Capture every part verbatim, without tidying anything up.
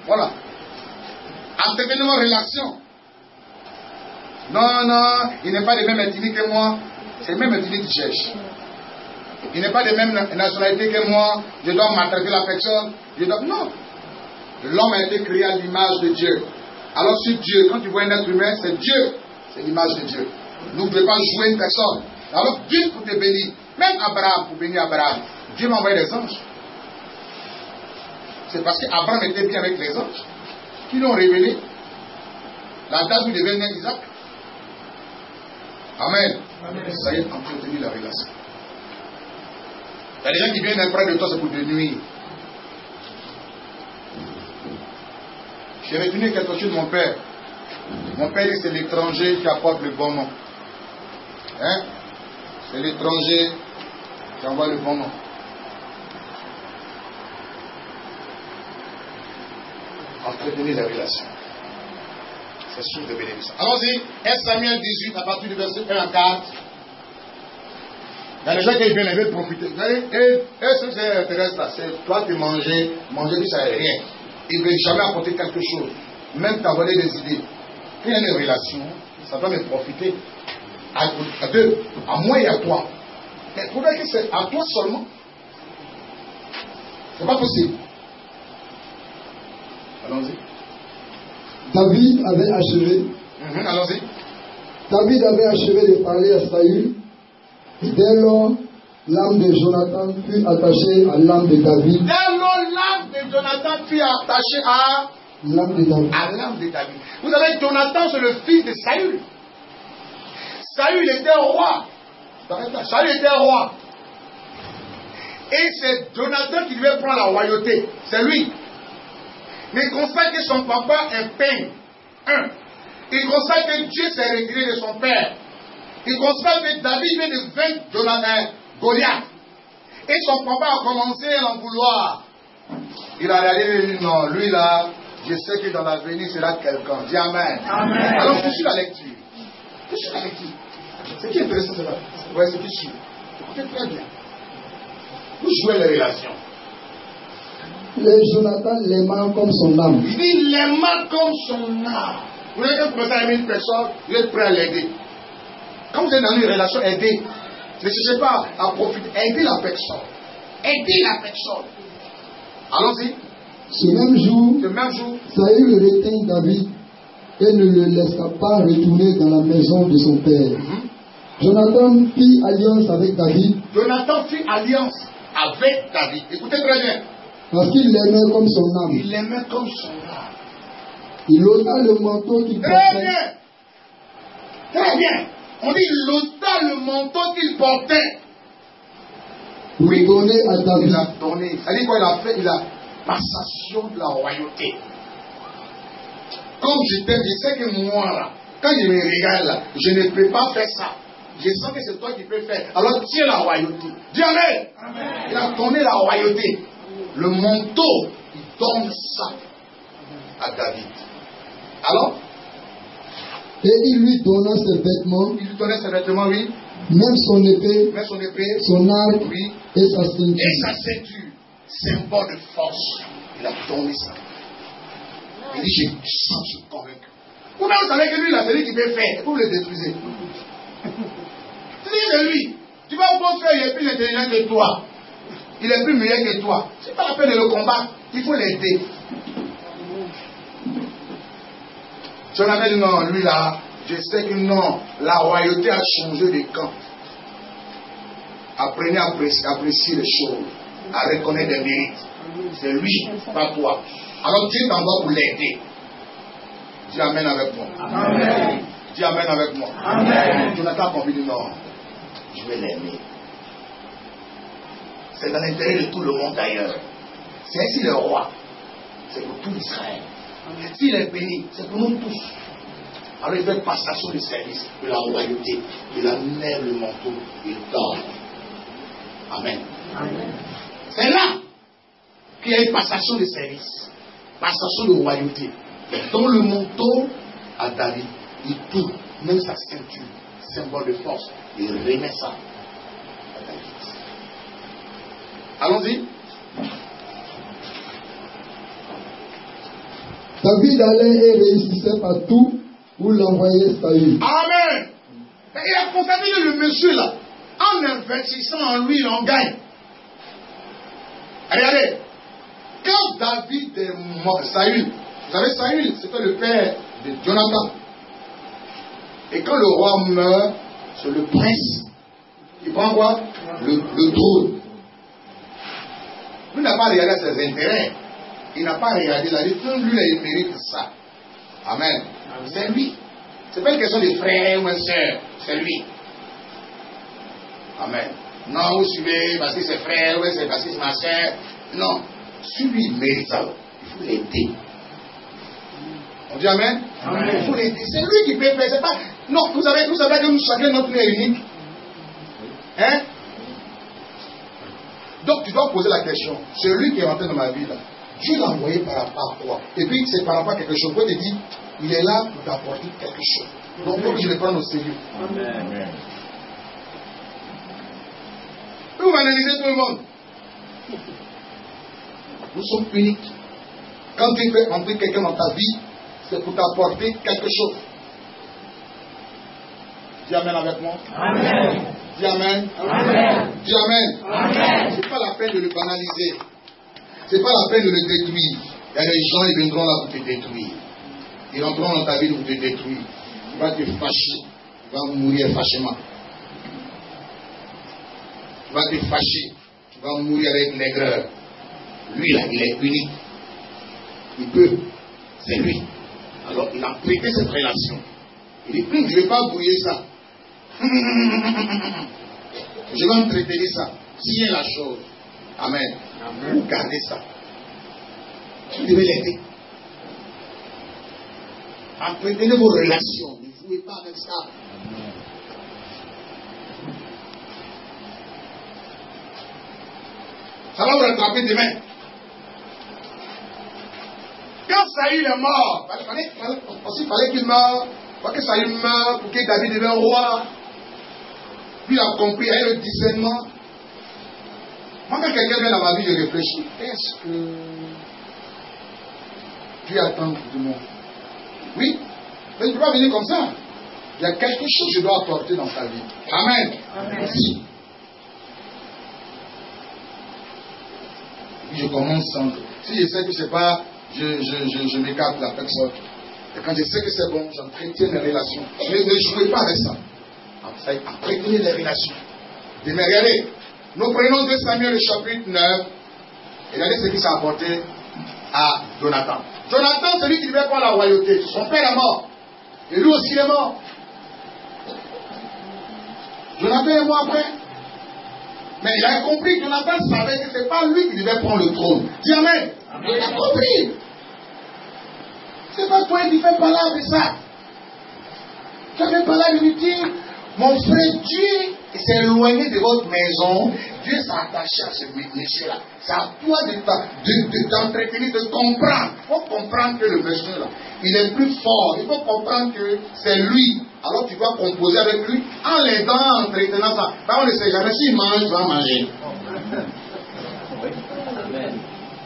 Voilà. Entretenez vos relations. Non, non, il n'est pas de même ethnie que moi. C'est le même ethnie qui cherche. Il n'est pas de même nationalité que moi. Je dois maltraiter la personne. Je dois... Non. L'homme a été créé à l'image de Dieu. Alors si Dieu, quand tu vois un être humain, c'est Dieu. C'est l'image de Dieu. Nous ne pouvons pas jouer une personne. Alors Dieu pour te bénir. Même Abraham, pour bénir Abraham, Dieu m'a envoyé des anges. C'est parce qu'Abraham était bien avec les anges qui l'ont révélé. La date où il devait naître Isaac. Amen. Amen. Ça y est, entretenir la relation. Il y a des gens qui viennent près de toi, c'est pour te nuire. J'ai retenu quelque chose de mon père. Mon père dit c'est l'étranger qui apporte le bon nom. Hein? C'est l'étranger qui envoie le bon nom. Entretenir la relation. C'est sûr de bénéfice. Allons-y, un Samuel dix-huit, à partir du verset un à quatre. Il y a des gens qui viennent, ils veulent profiter. Et, et, et ce qui t'intéresse là, c'est toi qui manges, manger, tu ne sais rien. Ils ne veulent jamais apporter quelque chose. Même t'envoyer des idées. Quand il y a une relation, ça doit me profiter. À, à deux, à moi et à toi. Mais il faudrait que c'est à toi seulement. C'est pas possible. Allons-y. David avait achevé. Mm-hmm, allons-y. David avait achevé de parler à Saül. Et dès lors, l'âme de Jonathan fut attachée à l'âme de David. Dès lors, l'âme de Jonathan fut attachée à l'âme de David. À l'âme de David. Vous savez, Jonathan, c'est le fils de Saül. Saül était roi. Saül était roi. Et c'est Jonathan qui devait prendre la royauté. C'est lui. Mais il constate que son papa est peine. Un. Il constate que Dieu s'est retiré de son père. Il constate que David vient de vaincre Jonathan, Goliath. Et son papa a commencé à en vouloir. Il a regardé, non, lui là, je sais que dans l'avenir sera quelqu'un. Dis Amen. Amen. Alors je suis la lecture. Je suis la lecture. Ce qui est intéressant, c'est là. Ouais, c'est qui suit. Écoutez très bien. Vous jouez les relations. Les Jonathan l'aimant comme son âme. Il dit l'aimant comme son âme. Vous voulez que vous commencez à aimer une personne, vous êtes prêt à l'aider. Quand vous êtes dans une relation, aidez. Ne cherchez pas à profiter. Aidez la personne. Aidez la personne. Allons-y. Ce même jour, Ce même jour, Saül retint David et ne le laissa pas retourner dans la maison de son père. Mm-hmm. Jonathan fit alliance avec David. Jonathan fit alliance avec David. Écoutez très bien. Parce qu'il l'aimait comme son âme. Il l'aimait comme son âme. Il ôta le manteau qu'il portait. Très bien. Très bien. On dit il ôta le manteau qu'il portait. Pour oui. donner à David. Il a donné. C'est-à-dire quoi il a fait? Il a passation de la royauté. Comme je t'aime, je sais que moi là, quand je me regarde là, je ne peux pas faire ça. Je sens que c'est toi qui peux faire. Alors tiens la royauté. Dis Amen. Amen. Il a donné la royauté. Le manteau, il donne ça à David. Alors, et il lui donna ses vêtements. Il lui donnait ses vêtements, oui. Même son épée, même son épée, son arc, oui. Et sa ceinture. Et sa ceinture, symbole de force. Il a donné ça. Il dit, je sens, je suis convaincu. Vous-même, vous savez que lui, là, c'est lui qui peut faire. Vous le détruisez. C'est lui. Tu vas au faire, il est plus intelligent que toi. Il est plus meilleur que toi. C'est pas la peine de le combattre. Il faut l'aider. Jonathan dit non, lui là, je sais que non, la royauté a changé de camp. Apprenez à apprécier, apprécier les choses, à reconnaître les mérites. C'est lui, pas toi. Alors Dieu t'envoie pour l'aider. Dis Amen avec moi. Amen. Dis Amen avec moi. Amen. Jonathan a compris, non, je vais l'aimer. C'est dans l'intérêt de tout le monde d'ailleurs. C'est ainsi le roi. C'est pour tout Israël. S'il est béni, c'est pour nous tous. Alors il fait passation de service de la royauté. Il enlève le manteau, il donne. Amen. Amen. C'est là qu'il y a une passation de service. Passation de royauté. Il donne le manteau à David. Il tourne, même sa ceinture, symbole de force. Il remet ça à David. Allons-y. David allait et réussissait partout où l'envoyait Saül. Amen. Il a constaté que le monsieur là, en investissant en lui, il en gagne. Regardez, quand David est mort, Saül, vous savez, Saül, c'était le père de Jonathan. Et quand le roi meurt, c'est le prince. Il prend quoi? Le, le trône. Lui n'a pas regardé ses intérêts. Il n'a pas regardé la vie. Lui, il mérite ça. Amen. C'est lui. Ce n'est pas une question de frère ou de soeur. C'est lui. Amen. Non, vous suivez parce que c'est frère, ou c'est parce que c'est ma soeur. Non. Celui, il mérite ça. Il faut l'aider. On dit Amen? Amen. Il faut l'aider. C'est lui qui peut faire. C'est pas... Non, vous savez, vous savez que nous, chacun notre nez est unique. Hein? Donc tu dois poser la question. C'est lui qui est rentré dans ma vie là. Dieu l'a envoyé par rapport à quoi? Et puis c'est par rapport à quelque chose. Pourquoi te dit, il est là pour t'apporter quelque chose. Donc il faut que je le prenne au sérieux. Amen. Vous m'analysez tout le monde. Nous sommes uniques. Quand tu fais rentrer quelqu'un dans ta vie, c'est pour t'apporter quelque chose. Dis Amen avec moi. Amen. Dis Amen. Amen. Dis Amen. Amen. C'est pas la peine de le banaliser. C'est pas la peine de le détruire. Il y a des gens, ils viendront là pour te détruire. Ils rentreront dans ta vie pour te détruire. Tu vas te fâcher. Tu vas mourir fâchement. Tu vas te fâcher. Tu vas mourir avec l'aigreur. Lui là, il est unique. Il peut. C'est lui. Alors il a prêté cette relation. Il dit, hum, je ne vais pas brouiller ça. Je vais entretenir ça. Signer la chose. Amen. Vous gardez ça. Vous devez l'aider. Entretenez vos relations. Ne jouez pas avec ça. Ça va vous rattraper demain. Quand Saül est mort, il fallait, fallait, aussi fallait qu'il meure. Pour que Saül meure, pour que David devienne roi. Puis il a compris, il a eu le discernement. Moi, quand quelqu'un vient dans ma vie, je réfléchis. Est-ce que Dieu attend tout le monde? Oui. Mais il ne peut pas venir comme ça. Il y a quelque chose que je dois apporter dans ta vie. Amen. Amen. Merci. Et puis je commence sans. Si je sais que c'est pas, je, je, je, je m'écarte la personne. Et quand je sais que c'est bon, j'entretiens les relations. Mais ne jouez pas avec ça. Entretenez les relations. Mais regardez, nous prenons deux Samuel, le chapitre neuf, et regardez ce qui s'est apporté à Jonathan. Jonathan, celui qui devait prendre la royauté, son père est mort. Et lui aussi est mort. Jonathan est mort après. Mais il a compris, Jonathan savait que ce n'est pas lui qui devait prendre le trône. Dis Amen. Amen. Il a compris. C'est pas toi qui fais parler avec ça. Tu as fait parler de lui dire, mon frère, Dieu s'est éloigné de votre maison. Dieu s'est attaché à ce monsieur-là. C'est à toi d'entretenir, de, de, de comprendre. Il faut comprendre que le monsieur-là, il est plus fort. Il faut comprendre que c'est lui. Alors tu dois composer avec lui en l'aidant, en entretenant ça. Ben, on ne sait jamais. S'il mange, il va manger. Amen.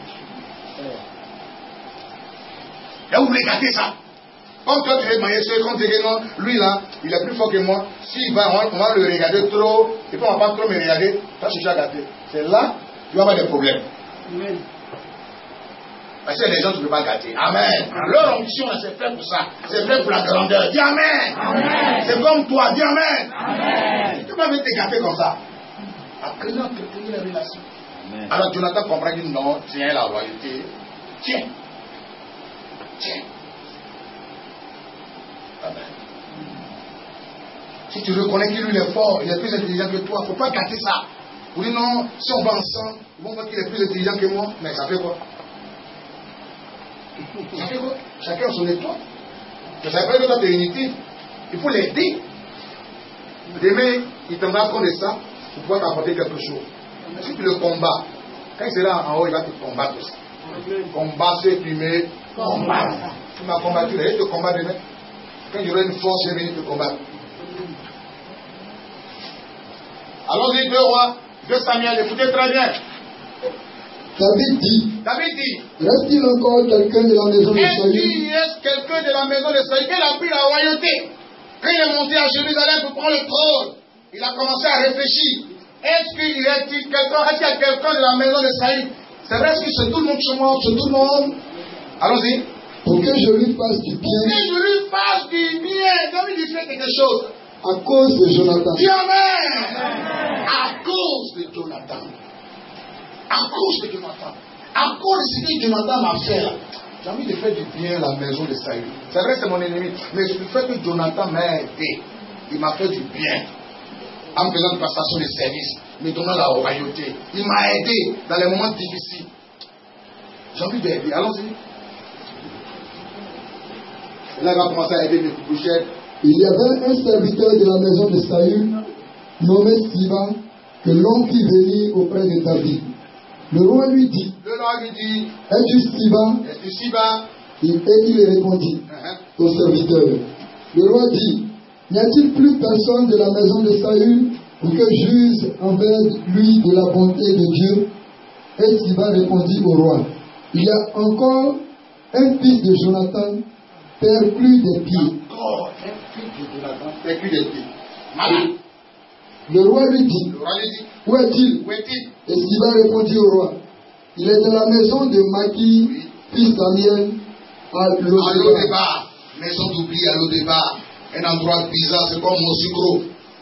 Là, vous voulez gâter ça. Comme toi, tu es manger, comme tu es non, lui là, il est plus fort que moi. S'il va, on va le regarder trop, et puis on ne va pas trop me regarder, toi, je suis à gâter. C'est là, tu vas avoir des problèmes. Amen. Parce qu'il y a des gens qui ne peuvent pas gâter. Amen. Amen. Leur onction, c'est fait pour ça. C'est fait pour la grandeur. Dis Amen. Amen. C'est comme toi. Dis Amen. Amen. Tu ne peux pas te gâter comme ça. Apprenez à entretenir les relations. Amen. Alors Jonathan comprend qu'il dit non, tiens la royauté. Tiens. Tiens. Amen. Si tu reconnais qu'il est fort, il est plus intelligent que toi, il ne faut pas gâter ça. Vous dites non, si on va ensemble, ils vont voir qu'il est plus intelligent que moi. Mais ça fait quoi? Ça fait quoi? Chacun son étoile. Ça ne veut pas dire que toi tu es inutile. Il faut l'aider. Demain, il t'endra compte de ça pour pouvoir t'apporter quelque chose. Mais si tu le combats, quand il sera en haut, il va te combattre aussi. Combat ceux qui me combattent. Tu m'as combattu, là, je te combats demain. Quand j'aurai une force, je vais venir te combattre. Allons-y, deux rois, deux Samuel, écoutez très bien. David dit, David dit, reste-t-il encore quelqu'un de la maison de est-ce Saül qu'il reste quelqu'un de la maison de Saül qui a pris la royauté? Quand il est monté à Jérusalem pour prendre le trône, il a commencé à réfléchir. Est-ce qu'il y a quelqu'un, est-ce qu'il y a quelqu'un de la maison de Saül? C'est vrai, est-ce que c'est tout le monde chez moi, c'est tout le monde? Allons-y. pour que je lui fasse du bien Que je lui fasse du bien. David il fait quelque chose. à cause de Jonathan. Dis Amen. À cause de Jonathan. À cause de Jonathan. À cause de ce que Jonathan m'a fait là. J'ai envie de faire du bien à la maison de Saül. C'est vrai, c'est mon ennemi. Mais le fait que Jonathan m'a aidé, il m'a fait du bien. En me faisant une passation de service, me donnant la royauté. Il m'a aidé dans les moments difficiles. J'ai envie d'aider. Allons-y. Là, il va commencer à aider mes couchettes. Il y avait un serviteur de la maison de Saül, nommé Siba, que l'on fit venir auprès de David. Le roi lui dit, Le roi lui dit, es-tu Siba? es-tu Siba? Et il répondit Uh-huh. au serviteur. Le roi dit, n'y a-t-il plus personne de la maison de Saül pour que j'use envers lui de la bonté de Dieu? Et Siba répondit au roi, il y a encore un fils de Jonathan, perclus des pieds. Encore un fils de Jonathan, perclus des pieds. Malade. Le roi lui dit, Le roi lui dit, où est-il? où est-il? Et Siba répondit au roi, il est dans la maison de Maki, Oui. fils d'Amiel, à À l'eau Lodébar. débat. Maison d'oubli à l'eau débat. Un endroit bizarre, c'est comme Mosigro.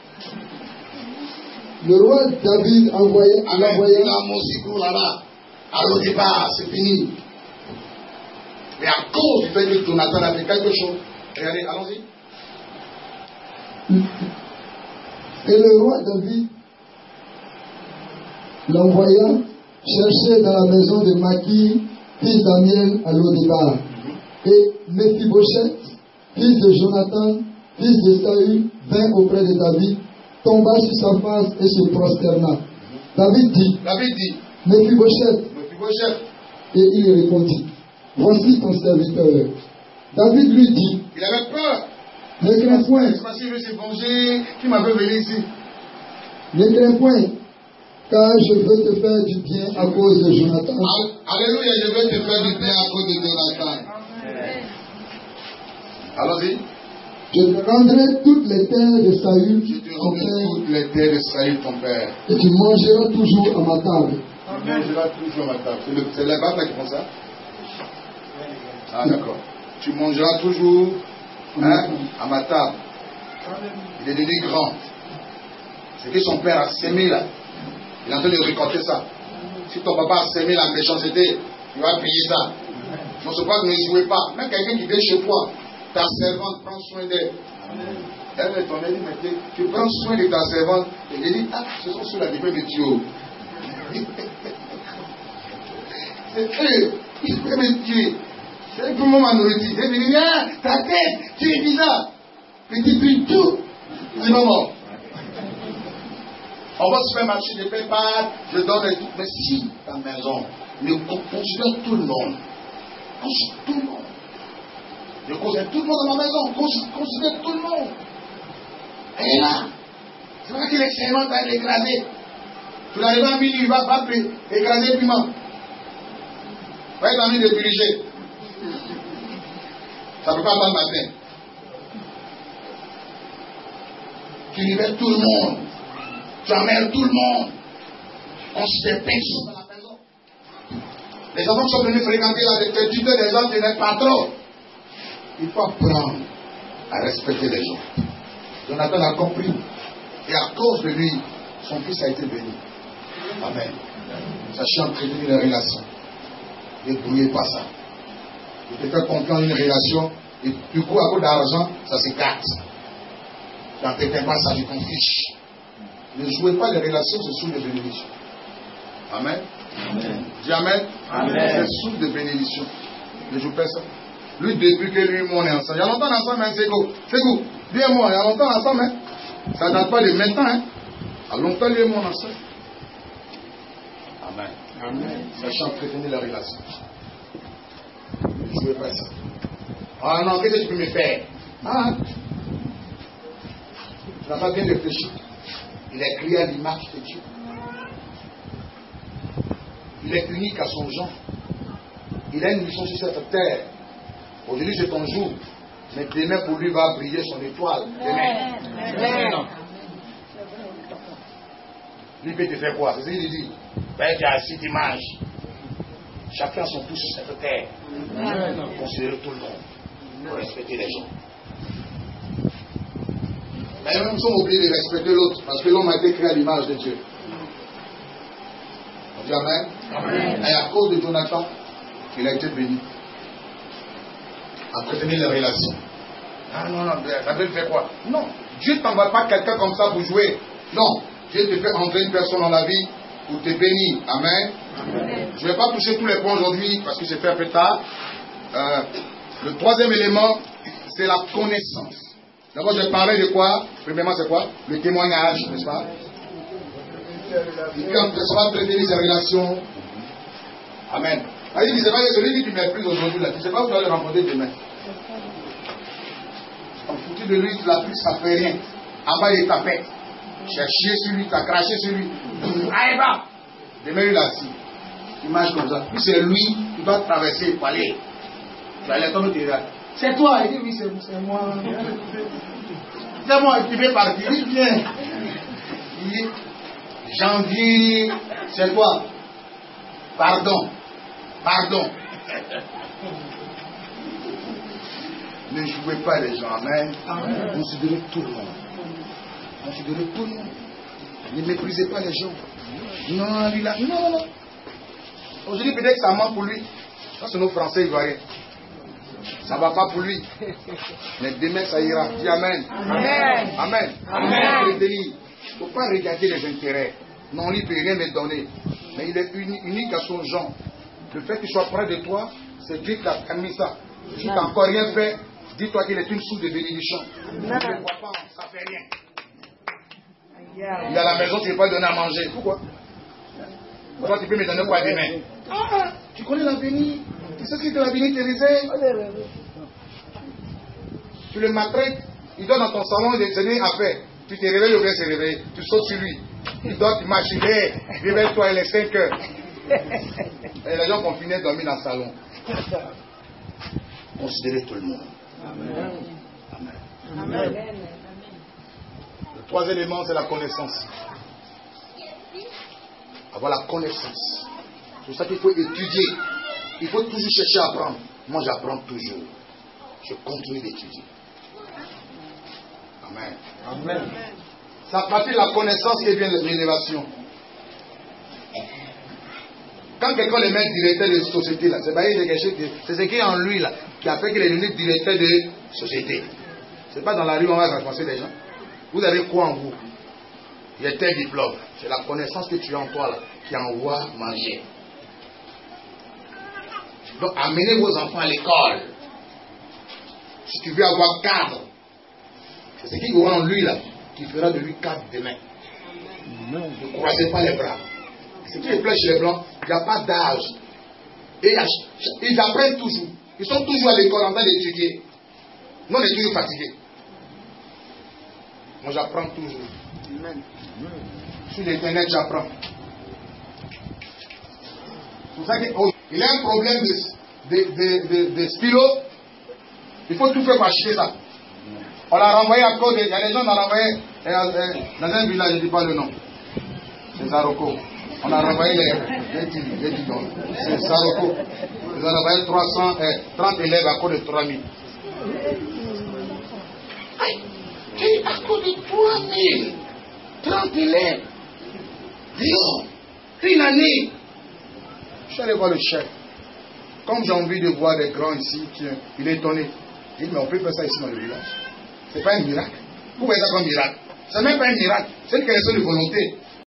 Le roi David envoya, Amen. l'envoya Il a Mosigro là-bas. À l'eau débat, c'est fini. Mais à cause du fait que Jonathan a fait quelque chose. Regardez, allons-y. Et le roi David l'envoya chercher dans la maison de Maki, fils d'Amiel, à Lodébar. Et Mephibosheth, fils de Jonathan, fils de Saül, vint auprès de David, tomba sur sa face et se prosterna. David dit, David dit, Mephibosheth, Mephibosheth, et il répondit, voici ton serviteur. David lui dit, il avait peur. ne crains point, C'est parce qu'il veut se venger qui m'avait venu ici. ne crains point, car je veux te faire du bien à cause de Jonathan. Alléluia, je vais te faire du bien à cause de Jonathan. Allons-y. Je te rendrai toutes les terres de Saül, Je te ton rendrai père, toutes les terres de Saül, ton père. et tu mangeras toujours à ma table. Tu mangeras toujours à ma table. C'est le- C'est les babes qui font ça? Ah, d'accord. Tu mangeras toujours hein, à ma table. Il est devenu grand. C'est que son père a sémé là. Il est en train de récolter ça. Si ton papa a sémé la méchanceté, il va payer ça. Non, c'est pas que ne jouez pas. Même quelqu'un qui vient chez toi, ta servante, prends soin d'elle. Elle est ton ami, mais tu- tu prends soin de ta servante. Et elle dit, ah, ce sont ceux là qui peuvent me tuer. C'est eux, ils peuvent me tuer. C'est pour moi ma nourriture. Elle me dit, viens, ta tête, tu es bizarre. Petit plus tout. C'est maman. On va se faire marcher, je fais pas, je donne et tout. Mais si ta maison ne considère tout le monde, considère tout le monde. Je considère tout le monde dans ma maison, considère tout le monde. Elle est là. C'est vrai que l'excellent va l'écraser. Tu l'arrives à minuit, il va pas écraser le piment. Va être envie de diriger. Ça ne peut pas attendre le matin. Tu libères tout le monde. Tu emmènes tout le monde. On se fait personne dans la maison. Les enfants qui sont venus fréquenter la détective des gens qui n'est pas trop. Il faut apprendre à respecter les gens. Jonathan a compris. Et à cause de lui, son fils a été béni. Amen. Sachez entretenir les relations. Ne brouillez pas ça. Tu te fais comprendre une relation et du coup, à cause d'argent, ça se gâte. Tu n'entretins pas ça, tu t'en fiches. Ne jouez pas les relations, c'est source de bénédiction. Amen. Amen. Dis Amen. Amen. C'est source de bénédiction. Ne joue pas ça. Lui, depuis que lui et moi on est ensemble. Il y a longtemps ensemble, hein, c'est go. C'est go. Lui et moi, il y a longtemps ensemble, hein. Ça ne date pas de maintenant, hein. Il y a longtemps, lui et moi on est ensemble. Amen. Amen. Sachant entretenir la relation. Ne jouez pas ça. Ah non, qu'est-ce que tu peux me faire? Ah. Tu n'as pas bien réfléchi. Il a créé à l'image de Dieu. Il est unique à son genre. Il a une mission sur cette terre. Aujourd'hui, c'est ton jour. Mais demain, pour lui, va briller son étoile. Demain. Amen. Lui peut te faire quoi? C'est ce qu'il dit. Ben, tu as assis d'image. Chacun a son tour sur cette terre. Considérer tout le monde. Pour respecter les gens. Mais nous sommes obligés de respecter l'autre. Parce que l'homme a été créé à l'image de Dieu. On dit Amen. Amen. Et à cause de Jonathan, il a été béni. Entretenir les relations. Ah non, non, la Bible fait quoi? Non. Dieu ne t'envoie pas quelqu'un comme ça pour jouer. Non. Dieu te fait entrer une personne dans la vie pour te bénir. Amen. Amen. Je ne vais pas toucher tous les points aujourd'hui parce que c'est fait un peu tard. Euh, le troisième élément, c'est la connaissance. D'abord, je vais parler de quoi? Premièrement, c'est quoi? Le témoignage, n'est-ce pas? Quand tu vas entretenir ses relations. Amen. Il dit, c'est pas celui qui tu méprises aujourd'hui, là. Tu ne sais pas où tu vas le rencontrer demain. En foutu de lui, tu l'as pris, ça ne fait rien. En bas, il tapette. Tu as chié sur lui, tu as craché sur lui. Aïe, bah! Demain, il a assis. Image comme ça. Puis c'est lui qui doit traverser le palais. Tu vas aller comme tu regardes. C'est toi. Il dit, oui, c'est moi. C'est moi qui vais partir. Il vient. Il dit, janvier, c'est toi. Pardon. Pardon. Ne jouez pas les gens. Amen. Considérez tout le monde. Considérez tout le monde. Ne méprisez pas les gens. Non, lui là. Non, non. Aujourd'hui, peut-être que ça manque pour lui. Ça, c'est nos Français ivoiriens. Ça ne va pas pour lui. Mais demain, ça ira. Dis Amen. Amen. Amen. Amen. Il ne faut pas regarder les intérêts. Non, lui ne peut rien me donner. Mais il est unique à son genre. Le fait qu'il soit près de toi, c'est Dieu qui a mis ça. Si tu n'as encore rien fait, dis-toi qu'il est une source de bénédiction. Ne crois pas, ça ne fait rien. Il est à la maison, tu ne veux pas donner à manger. Pourquoi? Pourquoi tu peux me donner quoi demain? Ah, tu connais l'avenir. Tu sais ce que l'avenir te réserve. Tu le maltraites. Il dort dans ton salon, il est donné à faire. Tu te réveilles, il vient se réveiller. Tu sautes sur lui. Il dort, tu marches, il est. Réveille-toi, il est cinq heures. Et les gens confinés dorment dans le salon. Considérez tout le monde. Amen. Amen. Amen. Le troisième élément, c'est la connaissance. Avoir la connaissance. C'est pour ça qu'il faut étudier. Il faut toujours chercher à apprendre. Moi, j'apprends toujours. Je continue d'étudier. Amen. Amen. C'est à partir de la connaissance qui vient de l'élévation. Quand quelqu'un le met directeur de société, là, c'est ce qui est en lui là, qui a fait qu'il est devenu directeur de société. Ce n'est pas dans la rue où on va ramasser les gens. Vous avez quoi en vous? Il y a tel diplôme. C'est la connaissance que tu as en toi là, qui envoie manger. Donc amenez vos enfants à l'école. Si tu veux avoir cadre, c'est ce qui aura en lui là, qui fera de lui cadre demain. Ne croisez pas les bras. Ce qui est plein chez les blancs, il n'y a pas d'âge. Et ils apprennent toujours. Ils sont toujours à l'école en train d'étudier. Nous, on est toujours fatigués. Moi, j'apprends toujours. Amen. Sur l'internet, j'apprends. C'est pour ça qu'il a un problème de, de, de, de, de stylo. Il faut tout faire pour acheter ça. On l'a renvoyé à cause. Il y a des gens qui l'ont renvoyé dans un village, je ne dis pas le nom. C'est Zaroko. On a renvoyé les, les, les, les bidons. C'est Zaroko. Ils ont renvoyé trois cent trente élèves à cause de trois mille. À cause de trois mille. trente élèves. Dion. Une année. Je suis allé voir le chef. Comme j'ai envie de voir des grands ici, il est étonné. Il dit, mais on peut faire ça ici dans le village. Ce n'est pas un miracle. Vous voyez ça comme un miracle. Ce n'est même pas un miracle. C'est une question de volonté.